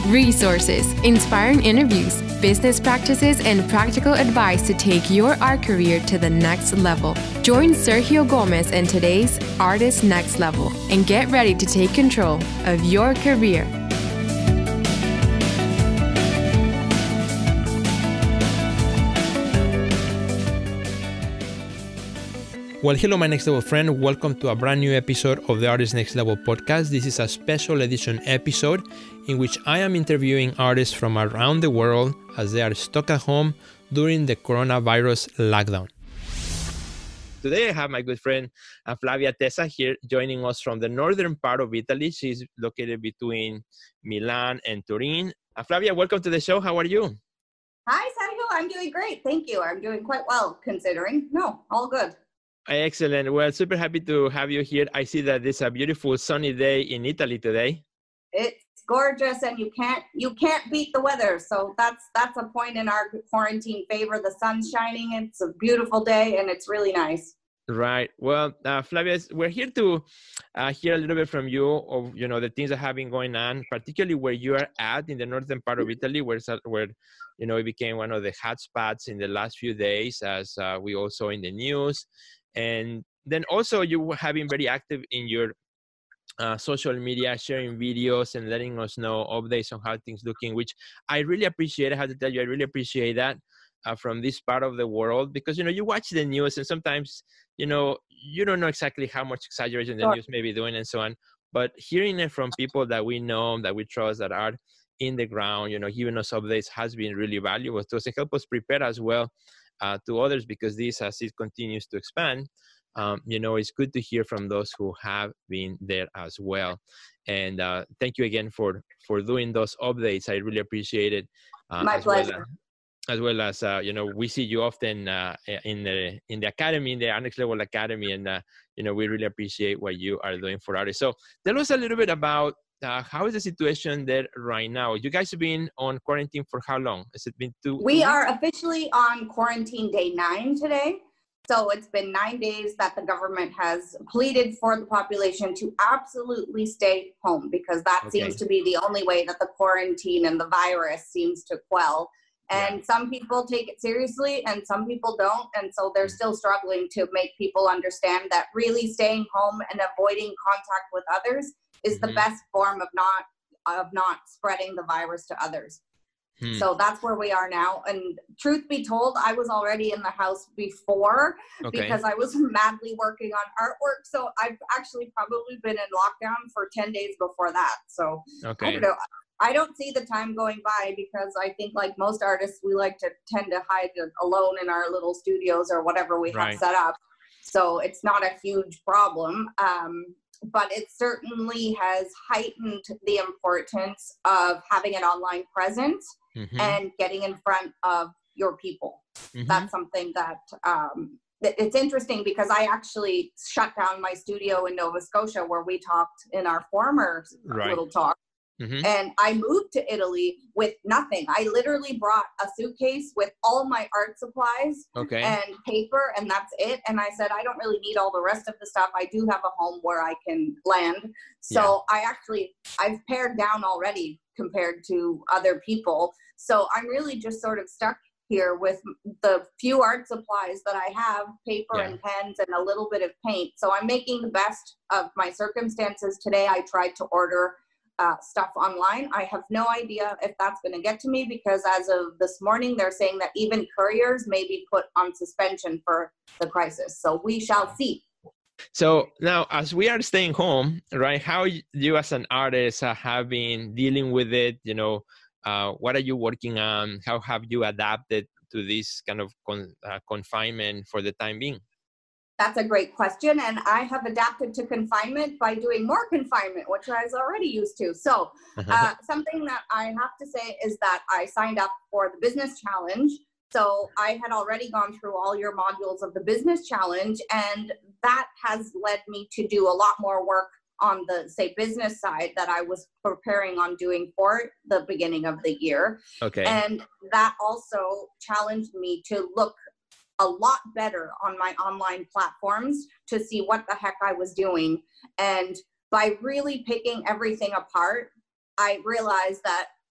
Resources, inspiring interviews, business practices, and practical advice to take your art career to the next level. Join Sergio Gomez in today's Artist Next Level and get ready to take control of your career. Well, hello, my next level friend. Welcome to a brand new episode of the Artist Next Level podcast. This is a special edition episode in which I am interviewing artists from around the world as they are stuck at home during the coronavirus lockdown. Today, I have my good friend Flavia Tessa here joining us from the northern part of Italy. She's located between Milan and Turin. Flavia, welcome to the show. How are you? Hi, Sergio. I'm doing great. Thank you. I'm doing quite well considering. No, all good. Excellent. Well, super happy to have you here. I see that it's a beautiful sunny day in Italy today. It's gorgeous, and you can't beat the weather. So that's a point in our quarantine favor. The sun's shining. It's a beautiful day, and it's really nice. Right. Well, Flavia, we're here to hear a little bit from you of the things that have been going on, particularly where you are at in the northern part of Italy, where it became one of the hot spots in the last few days, as we all saw in the news. And then also you have been very active in your social media, sharing videos and letting us know updates on how things looking, which I really appreciate. I have to tell you, I really appreciate that from this part of the world, because, you watch the news and sometimes, you don't know exactly how much exaggeration the news may be doing and so on. But hearing it from people that we know, that we trust, that are in the ground, giving us updates has been really valuable to us and help us prepare as well to others, because this, as it continues to expand, it's good to hear from those who have been there as well. And thank you again for doing those updates. I really appreciate it. My pleasure. As well as we see you often in the academy, in the Next Level Academy, and we really appreciate what you are doing for artists. So tell us a little bit about how is the situation there right now? You guys have been on quarantine for how long? Has it been two? We are officially on quarantine day 9 today. So it's been 9 days that the government has pleaded for the population to absolutely stay home, because that seems to be the only way that the quarantine and the virus seems to quell. And some people take it seriously and some people don't. And so they're still struggling to make people understand that really staying home and avoiding contact with others is the best form of not spreading the virus to others. So that's where we are now. And truth be told, I was already in the house before because I was madly working on artwork. So I've actually probably been in lockdown for 10 days before that. So I don't know. I don't see the time going by, because I think, like most artists, we like to tend to hide alone in our little studios or whatever we have set up. So it's not a huge problem. But it certainly has heightened the importance of having an online presence and getting in front of your people. That's something that it's interesting, because I actually shut down my studio in Nova Scotia where we talked in our former little talk. And I moved to Italy with nothing. I literally brought a suitcase with all my art supplies and paper, and that's it. And I said, I don't really need all the rest of the stuff. I do have a home where I can land. So I've pared down already compared to other people. So I'm really just sort of stuck here with the few art supplies that I have, paper and pens and a little bit of paint. So I'm making the best of my circumstances. Today I tried to order stuff online. I have no idea if that's going to get to me, because as of this morning, they're saying that even couriers may be put on suspension for the crisis. So we shall see. So now, as we are staying home, right, how you as an artist have been dealing with it? What are you working on? How have you adapted to this kind of confinement for the time being? That's a great question. And I have adapted to confinement by doing more confinement, which I was already used to. So something that I have to say is that I signed up for the business challenge. So I had already gone through all your modules of the business challenge, and that has led me to do a lot more work on the, say, business side that I was preparing on doing for the beginning of the year. And that also challenged me to look a lot better on my online platforms to see what the heck I was doing. And by really picking everything apart, I realized that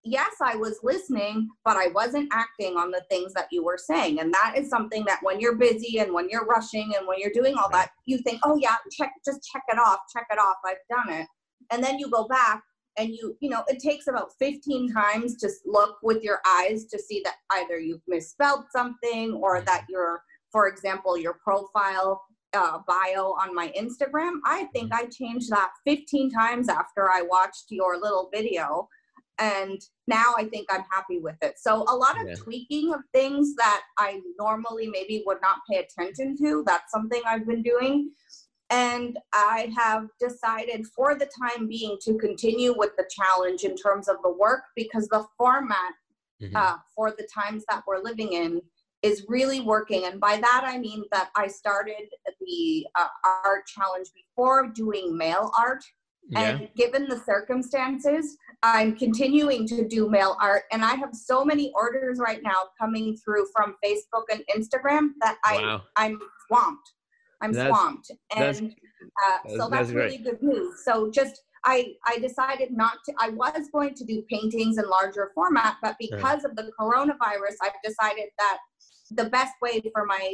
yes, I was listening, but I wasn't acting on the things that you were saying. And that is something that when you're busy and when you're rushing and when you're doing all that, you think, oh yeah, just check it off, I've done it. And then you go back and you know, it takes about 15 times to look with your eyes to see that either you've misspelled something or that your, for example, your profile bio on my Instagram, I think I changed that 15 times after I watched your little video. And now I think I'm happy with it. So a lot of tweaking of things that I normally maybe would not pay attention to, that's something I've been doing. And I have decided for the time being to continue with the challenge in terms of the work, because the format for the times that we're living in is really working. And by that, I mean that I started the art challenge before doing mail art. And given the circumstances, I'm continuing to do mail art. And I have so many orders right now coming through from Facebook and Instagram that I'm swamped. I'm swamped. And so that's really good news. So just, I decided not to, I was going to do paintings in larger format, but because of the coronavirus, I've decided that the best way for my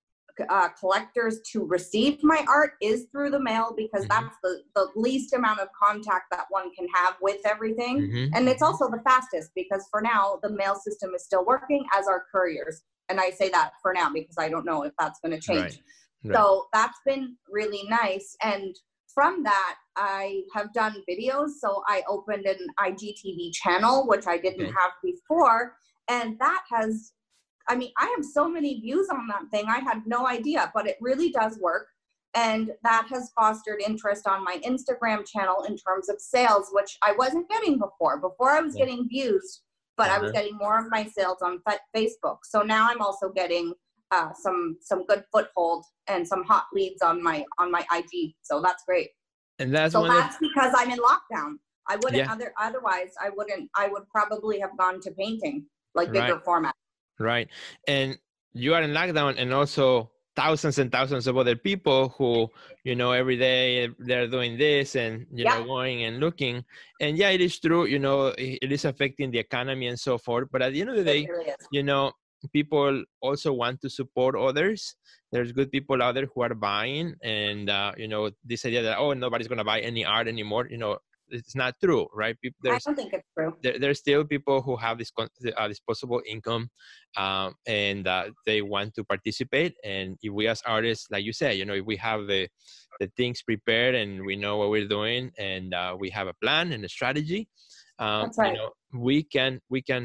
collectors to receive my art is through the mail, because that's the least amount of contact that one can have with everything. And it's also the fastest, because for now, the mail system is still working, as are couriers. And I say that for now because I don't know if that's going to change. So that's been really nice. And from that, I have done videos. So I opened an IGTV channel, which I didn't have before. And that has, I mean, I have so many views on that thing. I had no idea, but it really does work. And that has fostered interest on my Instagram channel in terms of sales, which I wasn't getting before. Before I was getting views, but I was getting more of my sales on Facebook. So now I'm also getting some good foothold and some hot leads on my IG. So that's great. And that's because I'm in lockdown. I wouldn't otherwise I would probably have gone to painting, like bigger format. Right. And you are in lockdown, and also thousands and thousands of other people who, you know, every day they're doing this and, you know, going and looking. And yeah, it is true, you know, it is affecting the economy and so forth. But at the end of the day, you know, people also want to support others. There's good people out there who are buying, and, you know, this idea that, oh, nobody's going to buy any art anymore, you know, it's not true, right? I don't think it's true. There's still people who have this disposable income, and they want to participate. And if we as artists, like you said, you know, if we have the things prepared and we know what we're doing, and we have a plan and a strategy, That's right. you know, we can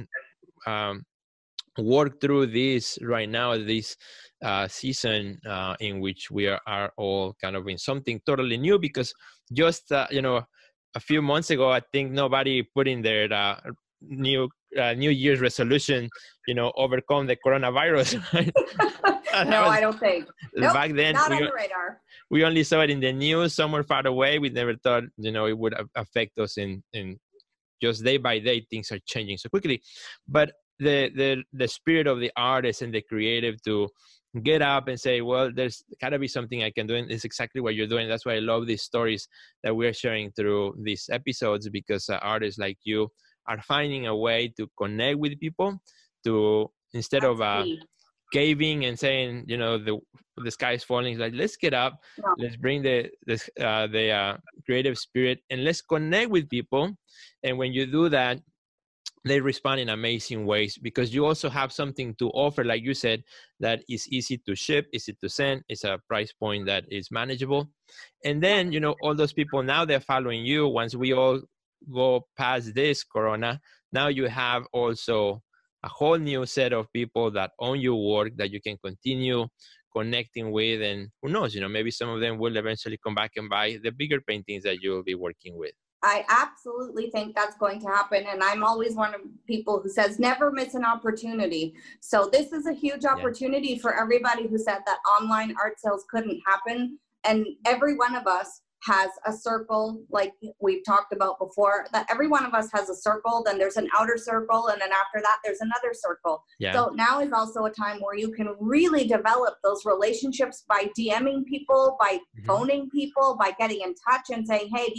work through this right now, this season in which we are all kind of in something totally new, because just, you know, a few months ago, I think nobody put in their New Year's resolution, you know, overcome the coronavirus. Right? No, I don't think. Back then, not on the radar. We only saw it in the news somewhere far away. We never thought, you know, it would affect us in just day by day. Things are changing so quickly. But the spirit of the artist and the creative to get up and say, well, there's gotta be something I can do, and it's exactly what you're doing. That's why I love these stories that we're sharing through these episodes, because artists like you are finding a way to connect with people, to instead of caving and saying, you know, the sky is falling, like, let's get up, let's bring the creative spirit, and let's connect with people. And when you do that, they respond in amazing ways, because you also have something to offer, like you said, that is easy to ship, easy to send. It's a price point that is manageable. And then, you know, all those people, now they're following you. Once we all go past this corona, now you have also a whole new set of people that own your work that you can continue connecting with. And who knows, you know, maybe some of them will eventually come back and buy the bigger paintings that you'll be working with. I absolutely think that's going to happen. And I'm always one of people who says, never miss an opportunity. So this is a huge opportunity for everybody who said that online art sales couldn't happen. And every one of us has a circle, like we've talked about before, that every one of us has a circle, then there's an outer circle, and then after that, there's another circle. So now is also a time where you can really develop those relationships by DMing people, by phoning people, by getting in touch and saying, hey,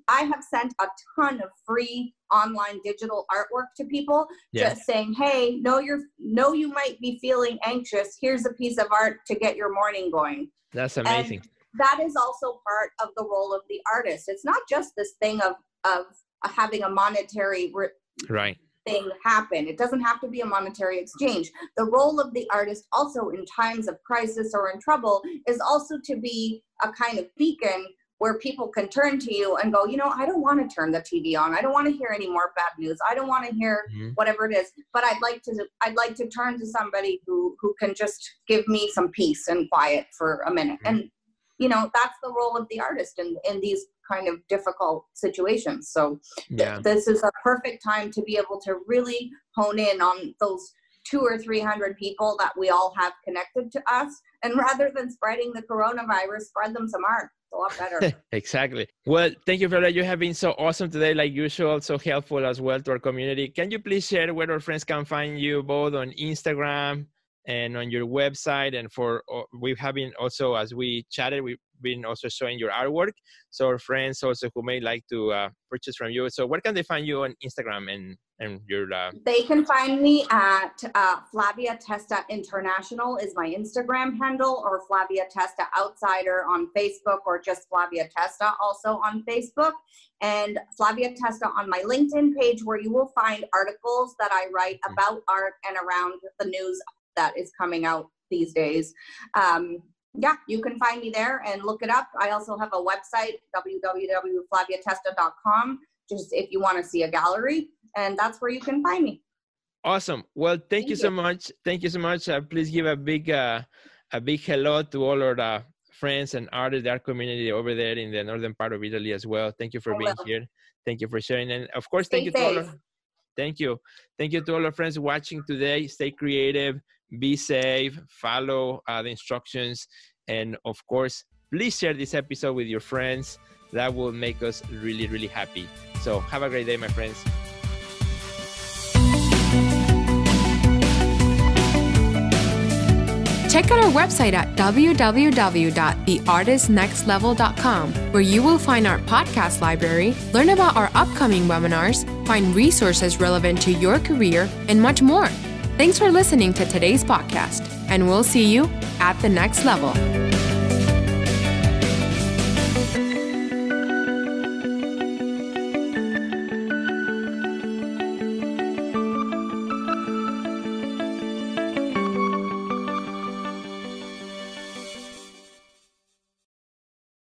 I have sent a ton of free online digital artwork to people, just saying, hey, you might be feeling anxious. Here's a piece of art to get your morning going. That's amazing. And that is also part of the role of the artist. It's not just this thing of having a monetary thing happen. It doesn't have to be a monetary exchange. The role of the artist also in times of crisis or in trouble is also to be a kind of beacon where people can turn to you and go, I don't want to turn the TV on. I don't want to hear any more bad news. I don't want to hear whatever it is, but I'd like to turn to somebody who can just give me some peace and quiet for a minute. And, that's the role of the artist in these kind of difficult situations. So this is a perfect time to be able to really hone in on those 200 or 300 people that we all have connected to us. And rather than spreading the coronavirus, spread them some art. It's a lot better. Exactly. Well, thank you, Flavia. You have been so awesome today, like usual, so helpful as well to our community. Can you please share where our friends can find you both on Instagram and on your website? And we have been also, as we chatted, we've been also showing your artwork. So our friends also who may like to purchase from you. So where can they find you on Instagram and your... They can find me at Flavia Testa International is my Instagram handle, or Flavia Testa Outsider on Facebook, or just Flavia Testa also on Facebook. And Flavia Testa on my LinkedIn page, where you will find articles that I write about art and around the news that is coming out these days. You can find me there and look it up. I also have a website, www.flaviatesta.com, just if you want to see a gallery, and that's where you can find me. Awesome. Well, thank you so much. Thank you so much. Please give a big hello to all our friends and artists, the art community over there in the northern part of Italy as well. Thank you for being here. Thank you for sharing. And of course, thank you to all our friends watching today. Stay creative, be safe, follow the instructions, and of course, please share this episode with your friends. That will make us really, really happy. So have a great day, my friends. Check out our website at www.theartistnextlevel.com, where you will find our podcast library, learn about our upcoming webinars, find resources relevant to your career, and much more. Thanks for listening to today's podcast, and we'll see you at the next level.